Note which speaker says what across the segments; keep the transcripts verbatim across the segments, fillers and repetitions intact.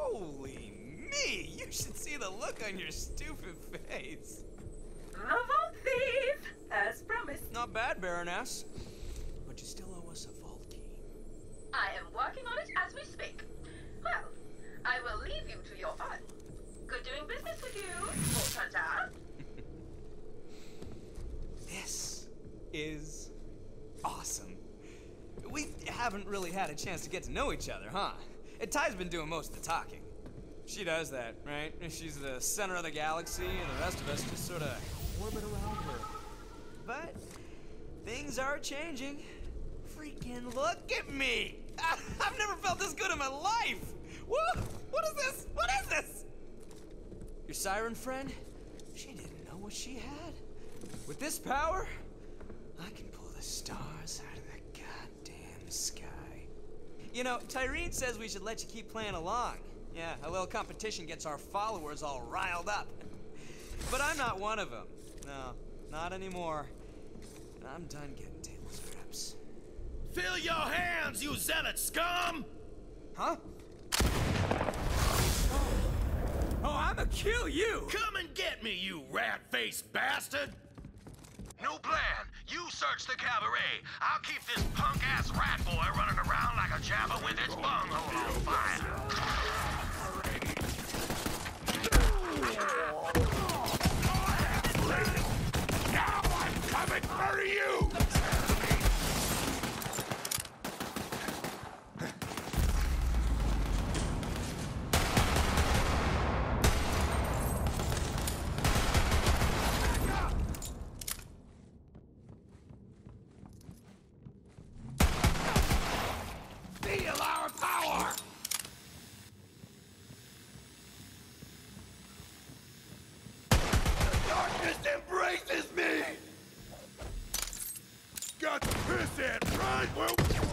Speaker 1: Holy me! You should see the look on your stupid face.
Speaker 2: The Vault Thief, as promised.
Speaker 1: Not bad, Baroness. But you still owe us a vault key.
Speaker 2: I am working on it as we speak. Well, I will leave you to your fun. Good doing business with you, Vault Hunter.
Speaker 1: This is awesome. We haven't really had a chance to get to know each other, huh? And Ty's been doing most of the talking. She does that, right? She's the center of the galaxy, and the rest of us just sort of orbit around her. But things are changing. Freaking look at me! I've never felt this good in my life! Whoa! What is this? What is this? Your siren friend? She didn't know what she had. With this power, I can pull the stars out of the goddamn sky. You know, Tyreen says we should let you keep playing along. Yeah, a little competition gets our followers all riled up. But I'm not one of them. No, not anymore. And I'm done getting table scraps.
Speaker 3: Fill your hands, you zealot scum!
Speaker 1: Huh? Oh, I'ma kill you!
Speaker 3: Come and get me, you rat-faced bastard! New plan. You search the cabaret. I'll keep this punk-ass rat boy running around like a jabber with its bunghole on fire. Now I'm coming for you! Feel our power! The darkness embraces me! Got the piss in, right? Well,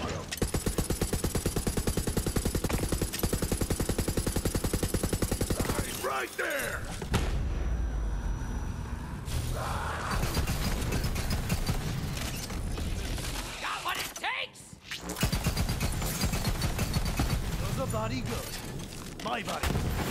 Speaker 3: right there!
Speaker 4: Got what it takes!
Speaker 5: Does a body good? My body.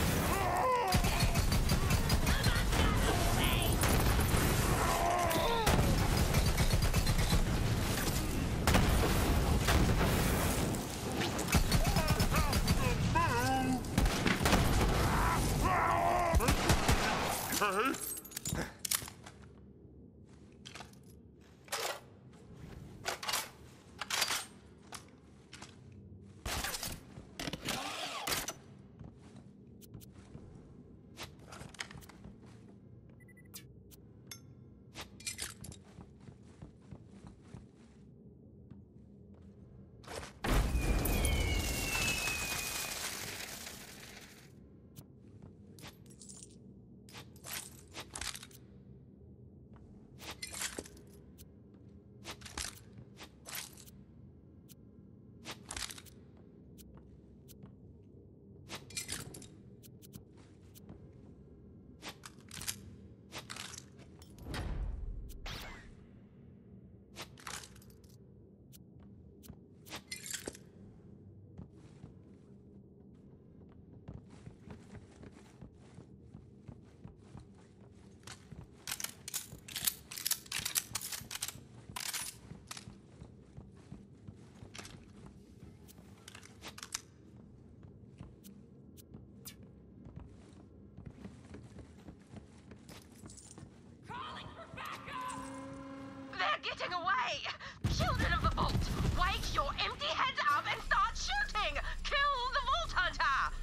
Speaker 2: Getting away! Children of the Vault, wake your empty heads up and start shooting! Kill the Vault Hunter!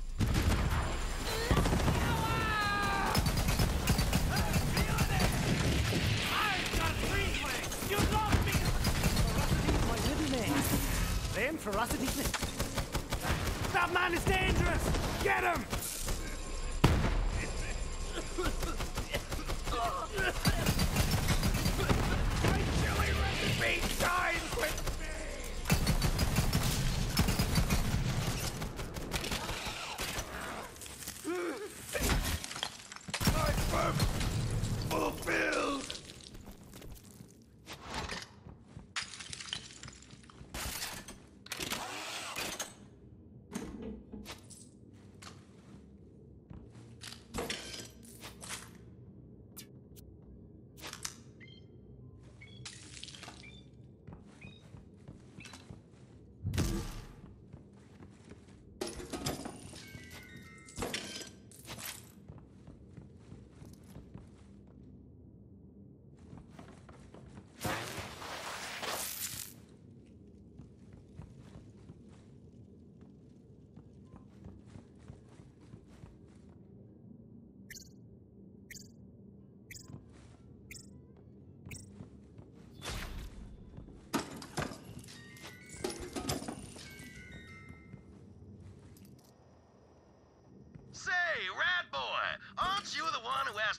Speaker 5: I've got reflex! You lost me! Ferocity's my middle name. Then Ferocity's... That man is dangerous! Get him!
Speaker 3: Be kind with me! My purpose fulfilled!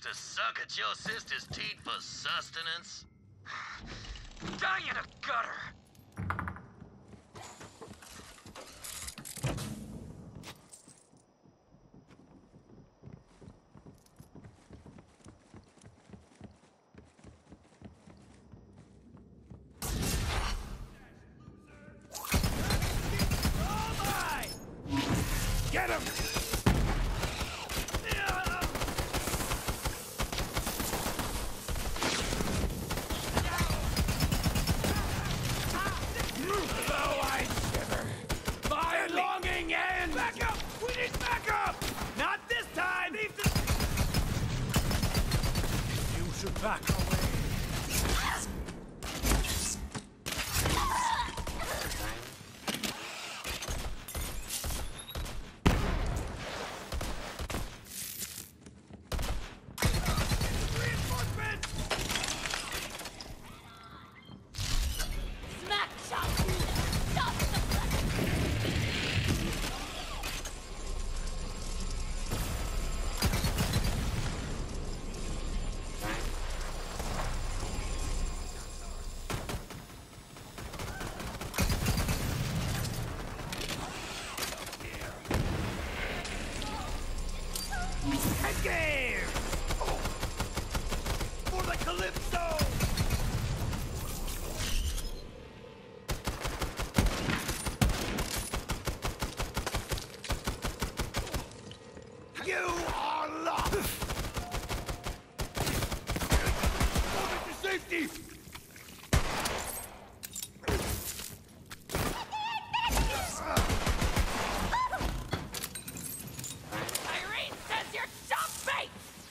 Speaker 3: used to suck at your sister's teeth for sustenance?
Speaker 1: Die in a gutter!
Speaker 5: Get him!
Speaker 4: Though I shiver, my longing ends!
Speaker 5: Back up! We need backup! Not this time! Leave the... You should back away.
Speaker 6: Smack shot! Stop the
Speaker 5: Headgear! For the Calypso! You are lost! Move to safety!
Speaker 4: Irene says you're dumb bait!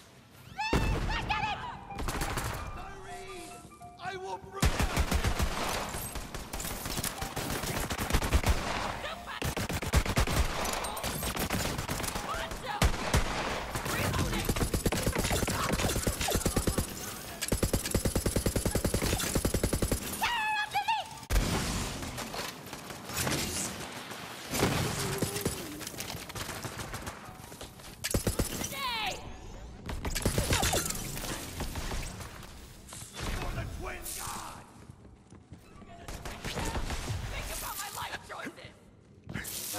Speaker 5: Irene! I will bring... For the Twin God!
Speaker 4: Think about my life choices!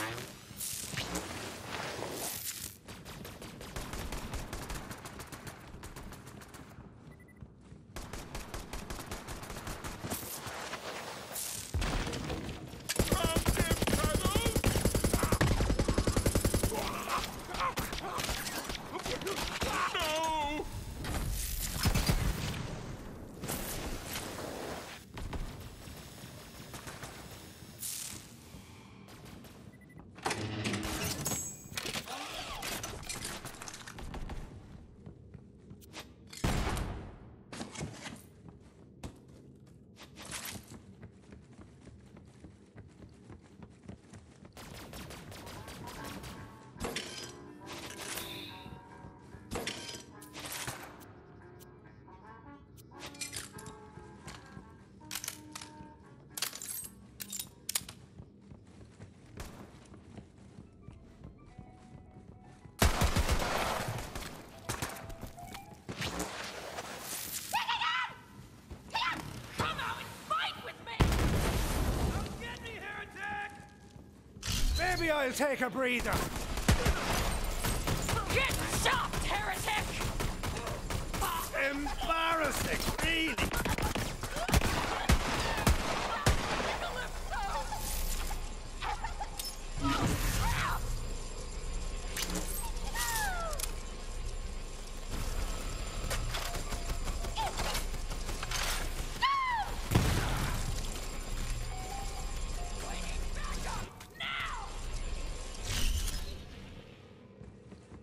Speaker 4: Come out and fight with me!
Speaker 5: Don't get me, heretic! Maybe I'll take a breather.
Speaker 4: Get chopped, heretic!
Speaker 5: Embarrassing, really.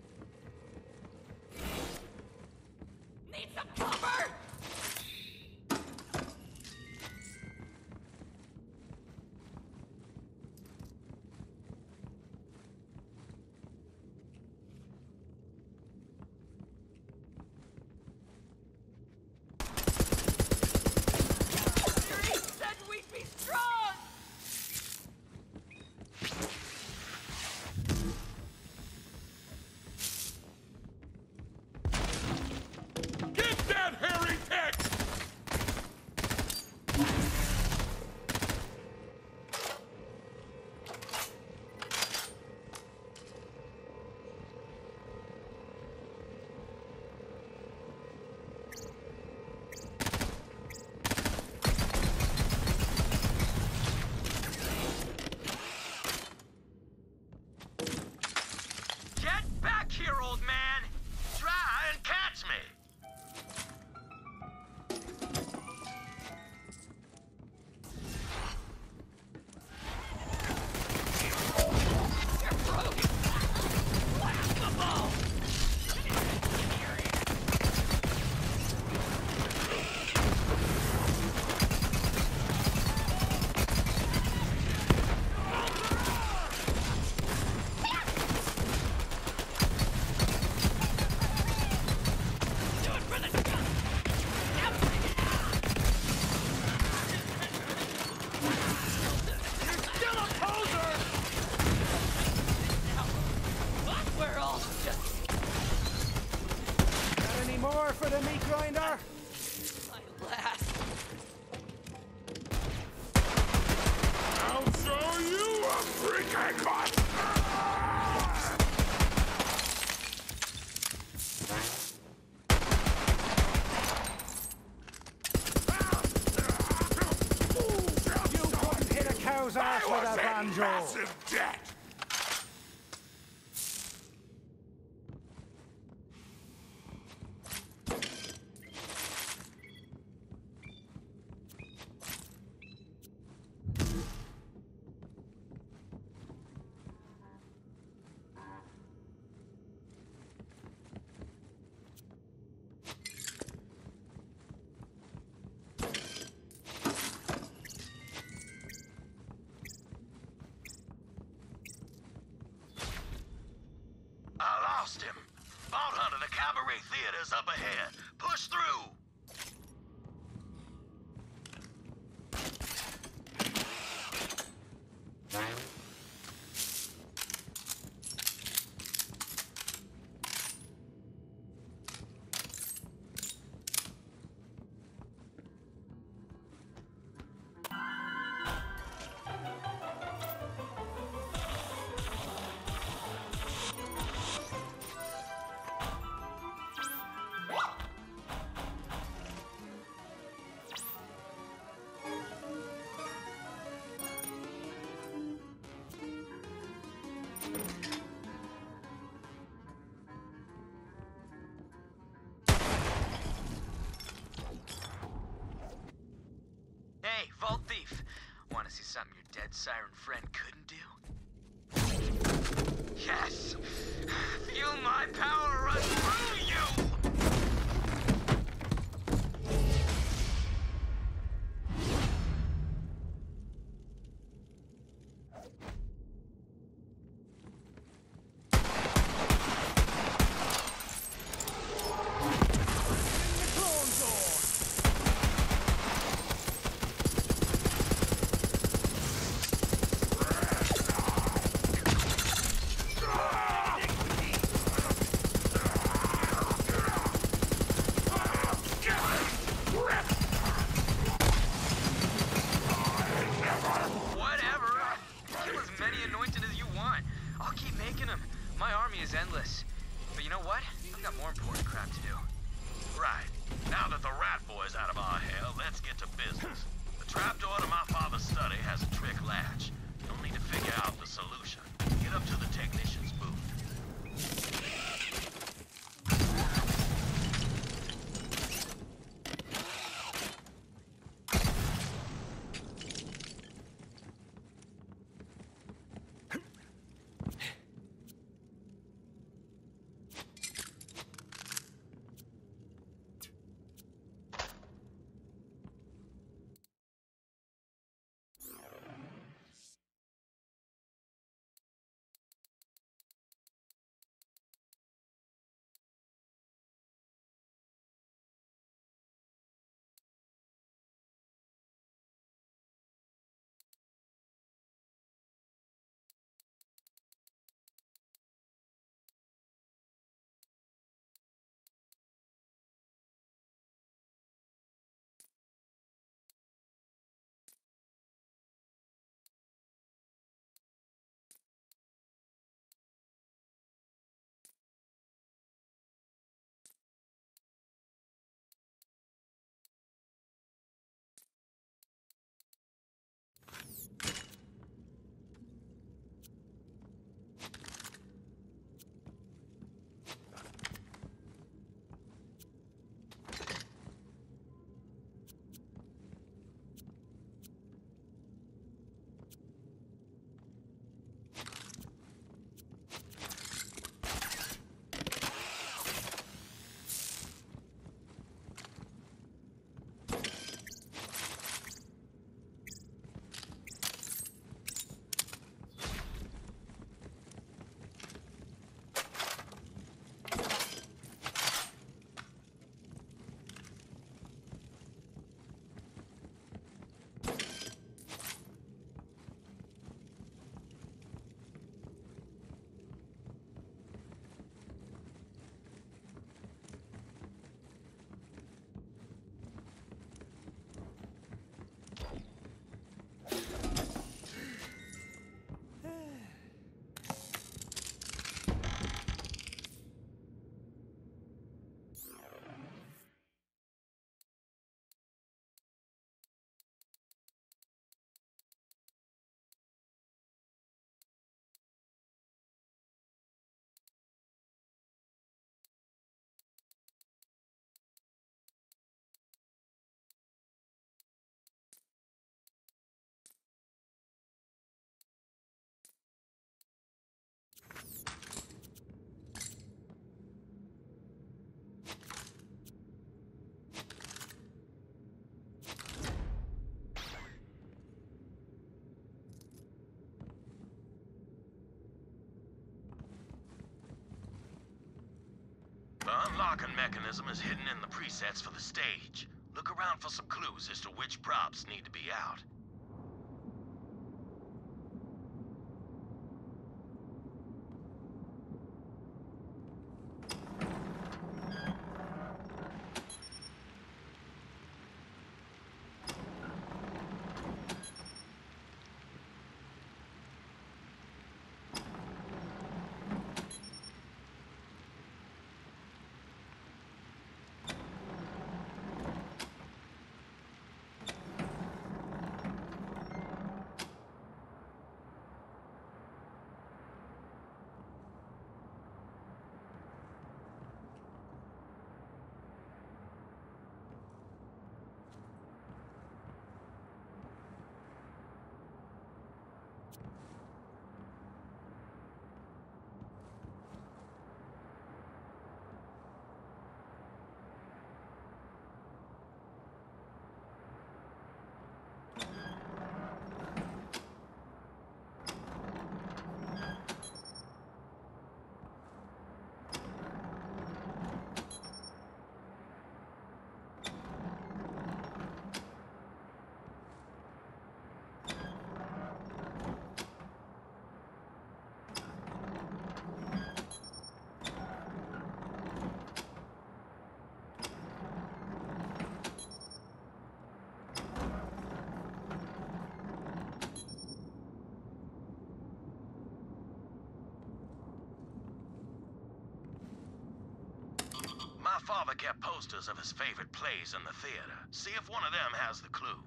Speaker 4: Need some cover!
Speaker 3: uppercut!
Speaker 5: You couldn't hit a cow's ass with a banjo!
Speaker 3: Massive debt! I lost him. Vault Hunter, the Cabaret Theater's up ahead. Push through.
Speaker 1: Hey, Vault Thief. Want to see something your dead siren friend couldn't do? Yes! Feel my power run through you!
Speaker 3: locking mechanism is hidden in the presets for the stage. Look around for some clues as to which props need to be out. My father kept posters of his favorite plays in the theater. See if one of them has the clue.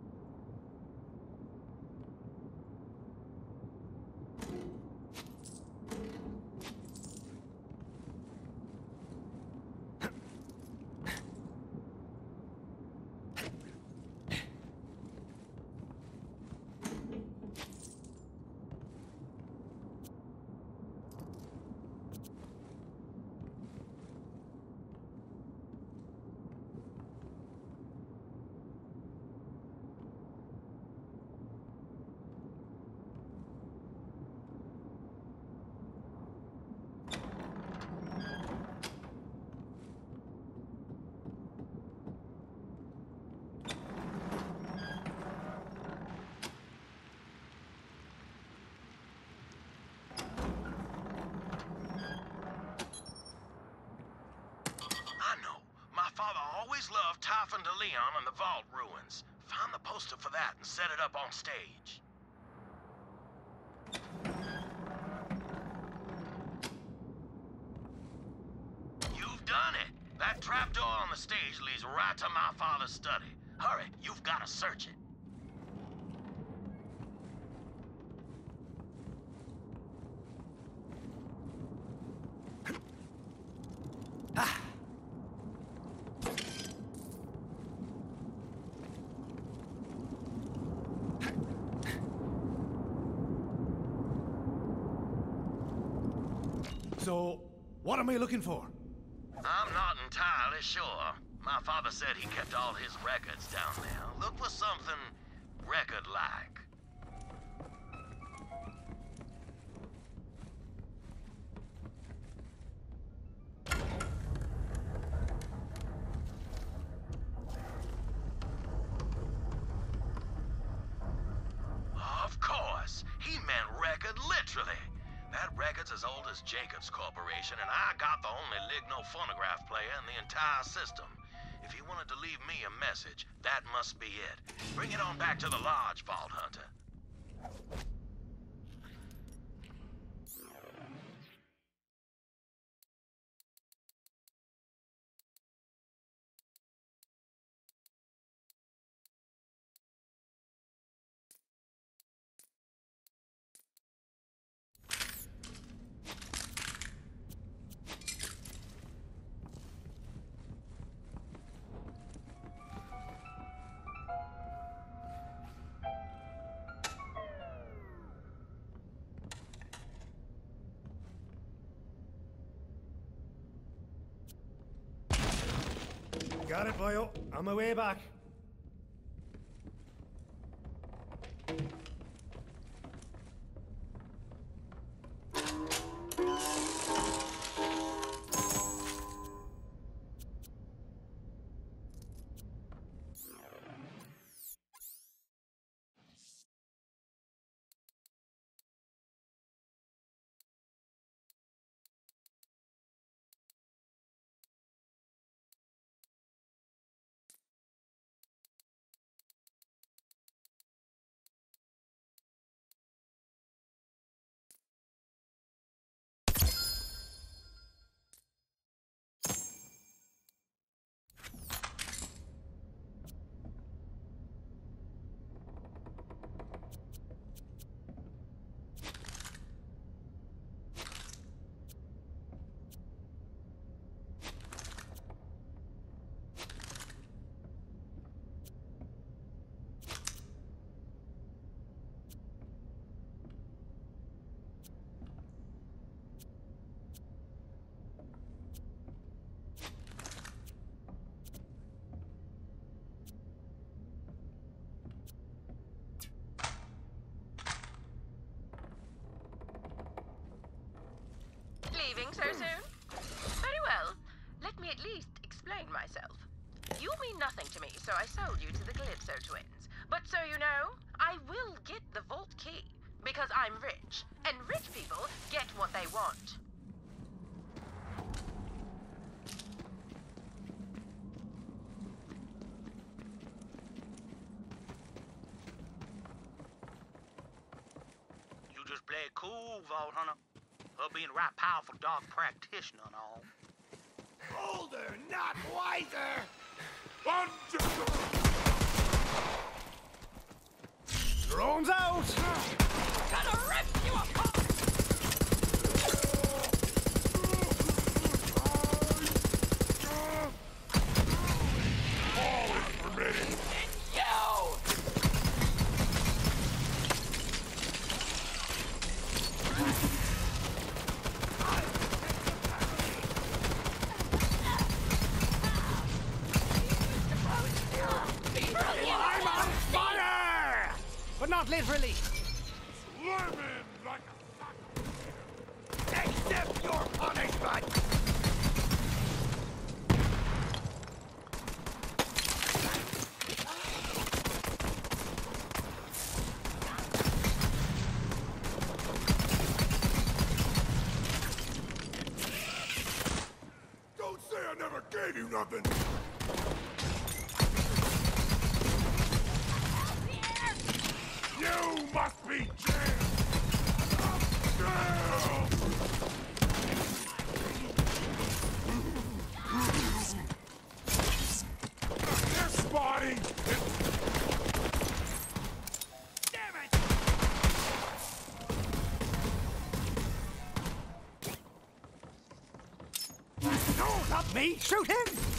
Speaker 3: Loved Typhon de Leon and the Vault Ruins. Find the poster for that and set it up on stage. You've done it! That trapdoor on the stage leads right to my father's study. Hurry, you've got to search it.
Speaker 5: So, what am I looking for?
Speaker 3: I'm not entirely sure. My father said he kept all his records down there. Look for something record-like. Of course. He meant record literally. That record's as old as Jacobs Corporation, and I got the only Ligno phonograph player in the entire system. If he wanted to leave me a message, that must be it. Bring it on back to the lodge, Vault Hunter.
Speaker 5: Got it, boyo. On my way back.
Speaker 2: Leaving so soon? Very well. Let me at least explain myself. You mean nothing to me, so I sold you to the Calypso twins. But so you know, I will get the vault key. Because I'm rich, and rich people get what they want.
Speaker 3: You just play it cool, Vault Hunter. Her being a right powerful dog practitioner and all.
Speaker 7: Older, not wiser!
Speaker 5: Drones out!
Speaker 4: Gonna rip you apart!
Speaker 7: Always permitted!
Speaker 4: And you!
Speaker 5: I'm on fire! But not literally.
Speaker 7: Swarming like a sucker! Accept your punishment! Don't say I never gave you nothing! You must be jailed! Jailed! They're spotting! Damn it!
Speaker 5: No, not me. Shoot him!